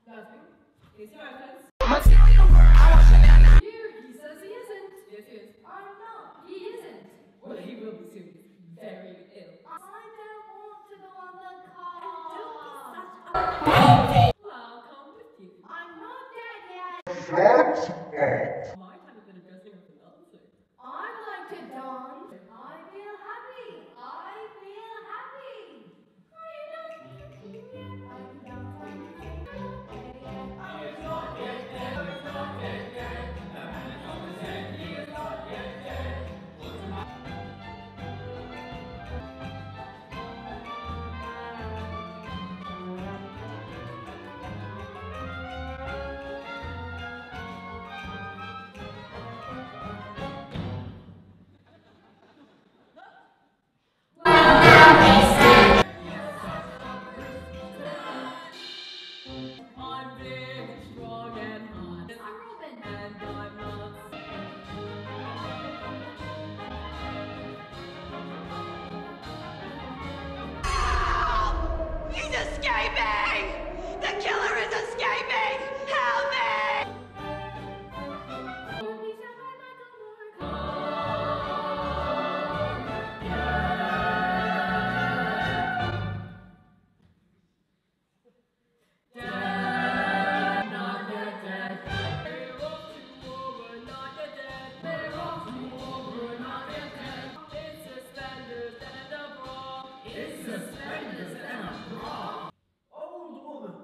Nothing. He's your evidence. Here, he says he isn't. Yes, he is. I'm not. He isn't. Well, he will be soon. He's very ill. I don't want to go on the car. Don't be such a... Well, I'll come with you. I'm not dead yet. Shut up. My kind of been addressing her fiancé. I'd like to dance. I feel happy. I feel happy. Are you not thinking yet? I can dance on the same yet. I'm not dead yet. I'm not dead yet. The man is on the set. He is not yet dead. I'm big, strong, and hot. I'm Robin, and I'm not. He's escaping! The killer is escaping! Help me! Old woman.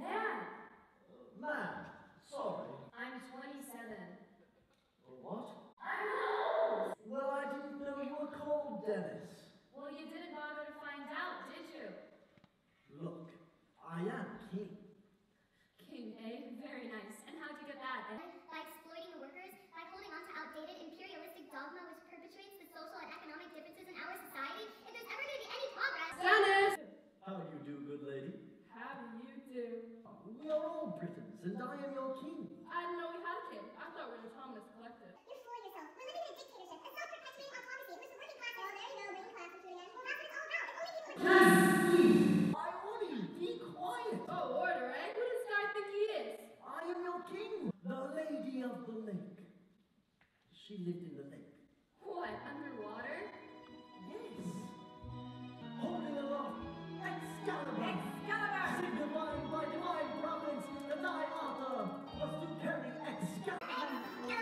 Man. Sorry. I'm 27. What? I'm old! Well, I didn't know you were called Dennis. Well, you didn't bother to find out, did you? Look, I am king. King, eh? Very nice. And how'd you get that? By exploiting the workers, by holding on to outdated imperialistic dogma which perpetuates the social and economic differences in our society, if there's ever going to be any progress... Dennis! How do you do, good lady? How do you do? We are all Britons, and I am your king. I didn't know we had a king. I thought we were an autonomous collective. You're fooling yourself. We're living in a dictatorship, a self-perpetuating autocracy in which the working class... Well, there you go, working class, Julian. Well, that's what it's all about. If only people... I order you, be quiet. Oh, order, eh? Who does this guy think he is? I am your king, the lady of the lake. She lived in the lake. What, underwater? Yes. Holding aloft Excalibur. Excalibur! Signifying by divine providence that I, Arthur, was to carry Excalibur.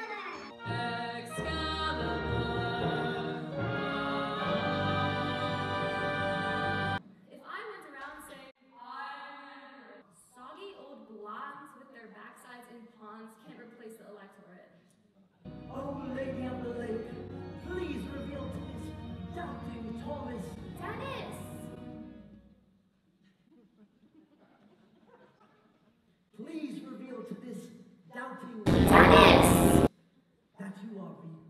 If I went around saying, I'm soggy old blondes with their backsides in ponds can't replace the electorate. Oh, lady of the lake, please reveal to this doubting Thomas. Dennis! Please reveal to this doubting Dennis! that you are real.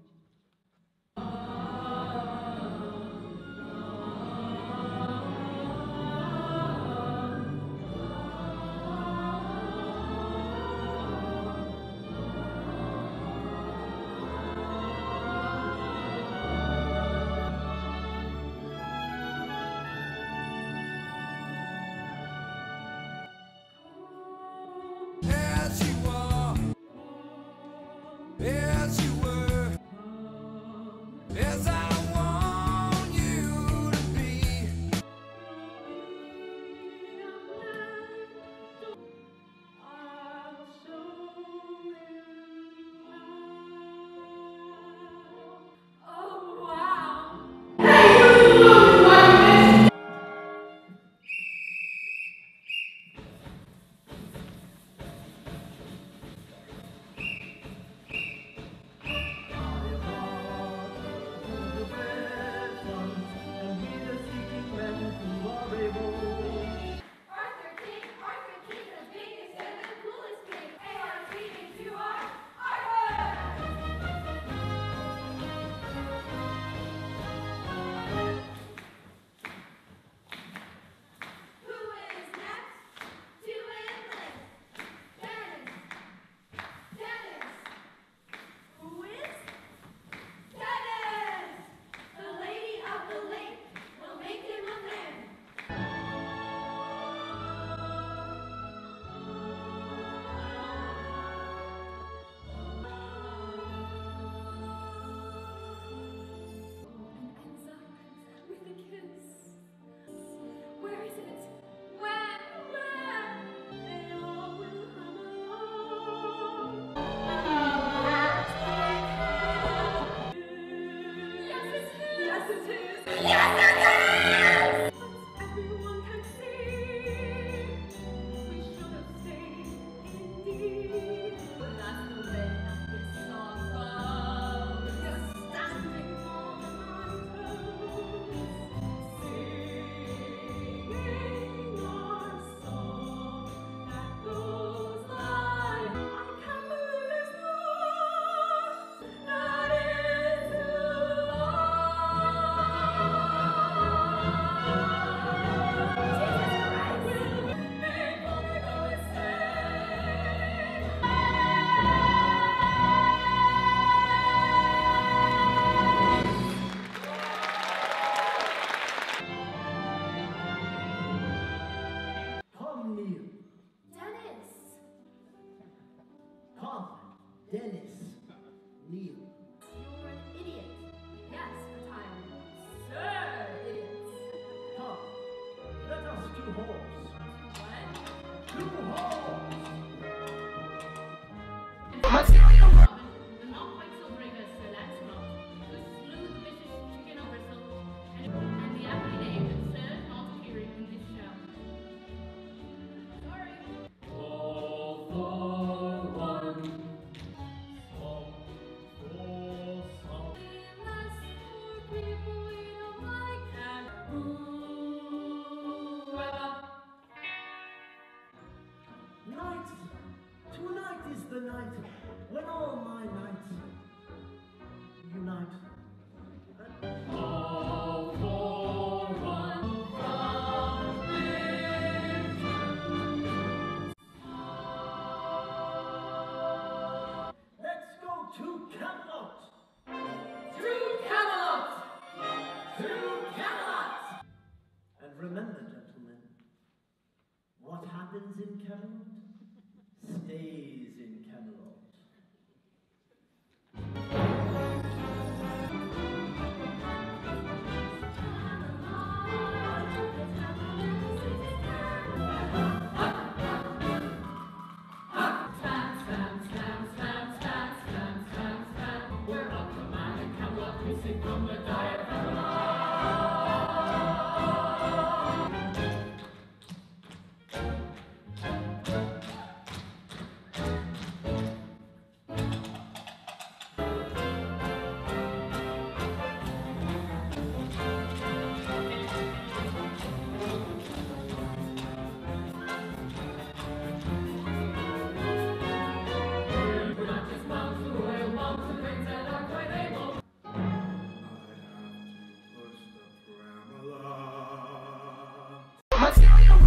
As you are. Dennis. Neil. You're an idiot. Yes, but I'm Sir Idiots. Come, let us do horse. What? Do horse! The not quite so brave as Sir Lancelot, who slew the vicious chicken oversoul, and the aptly named Sir not appearing in this show. Sorry. All for one. All for some. Less for people we don't like and whoever. Night! Tonight is the night when all my knights unite. All for one from Let's go to Camelot! To Camelot! To Camelot! And remember, gentlemen, what happens in Camelot stays in Camelot. We're up the man in Camelot, we sing from the diaphragm. We're not just monks, the royal monks, the prince and our quite able. I have to push the parameter.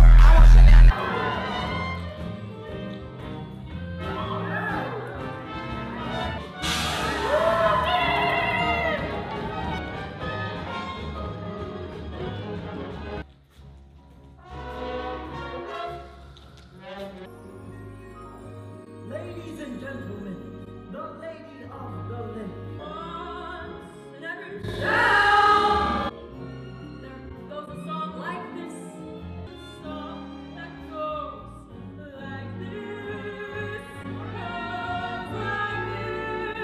Ladies and gentlemen, the Lady of the Lake. Once in every show, there goes a song like this. A song that goes like this. Goes like this.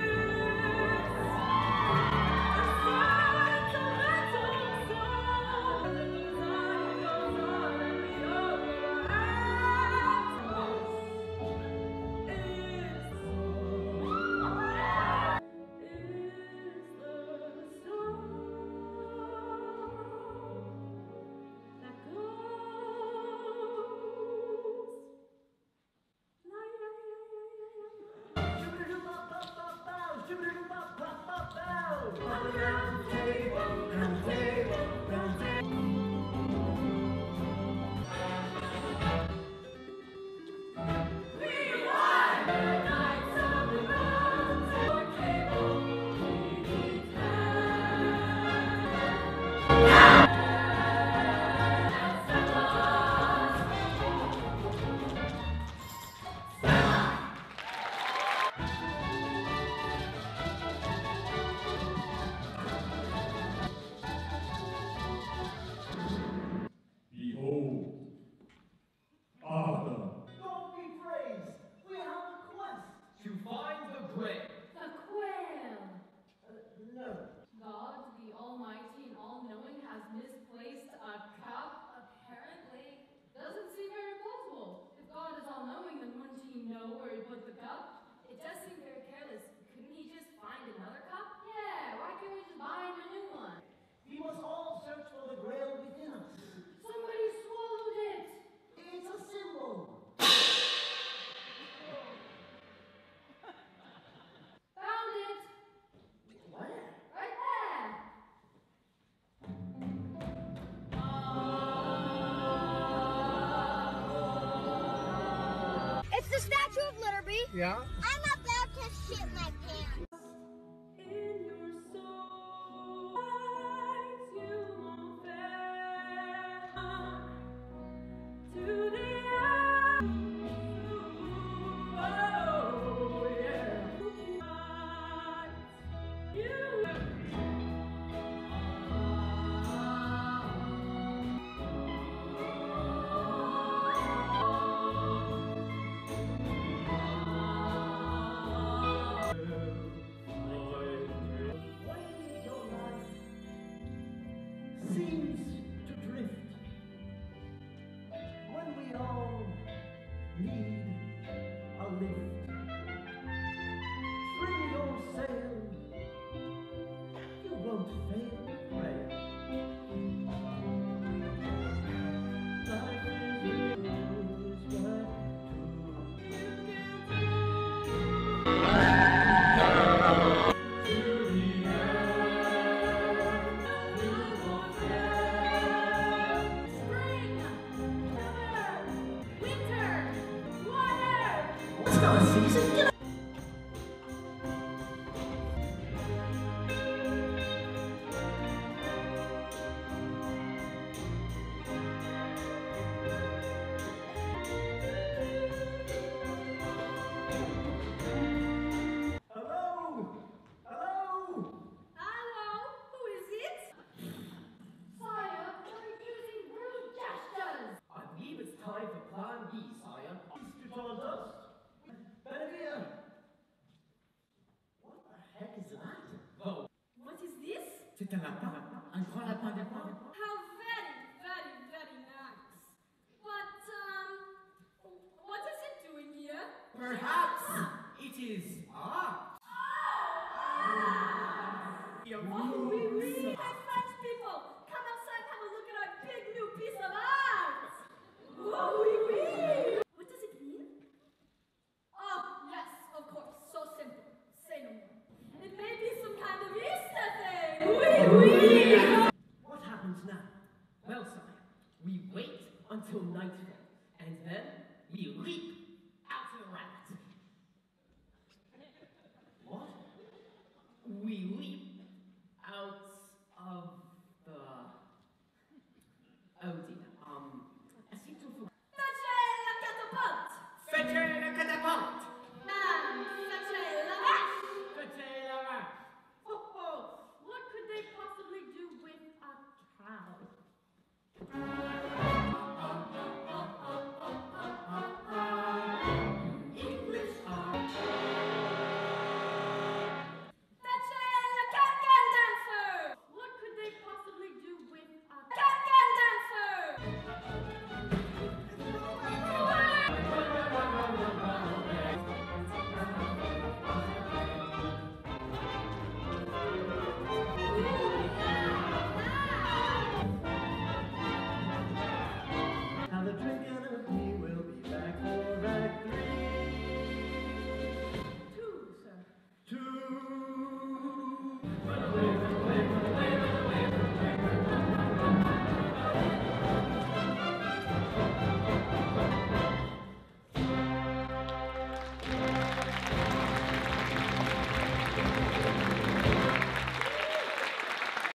The sentimental song that goes on and we Round table, round table, round table. Behold, Arthur. God be praised! We have a quest! To find the grail. The quail. No. God, the Almighty and All-Knowing, has misplaced a cup, apparently. Doesn't seem very plausible. If God is all-knowing, then wouldn't he know where he put the cup? It does seem very careless. Couldn't he just find another cup? Yeah, why can't we just buy him a new one? We must all search for the grail within us. Somebody swallowed it. It's a symbol. Found it. Where? Right there. It's the Statue of Liberty. Yeah? I'm about to shit my pants. In your soul, eyes you won't fail. To the end. Oh, yeah. season. Hello? Hello? Hello, who is it? Sire, you're using rude gestures. I believe it's time for Plan B, sire. Mr. Dust. Benavir. What the heck is that? Oh, What is this? C'est un lapin. Un grand lapin des bois. How very, very, very nice. But, what is it doing here? Perhaps it is art. Oh, oui, oui. Hey, French people, come outside and have a look at our big new piece of art. Oh, oui, oui. What does it mean? Oh, yes, of course. So simple. Say no more. It may be some kind of Easter thing. Oui, oui. What happens now? well, sire, we wait until nightfall, and then we leap out of the raft. What? We leap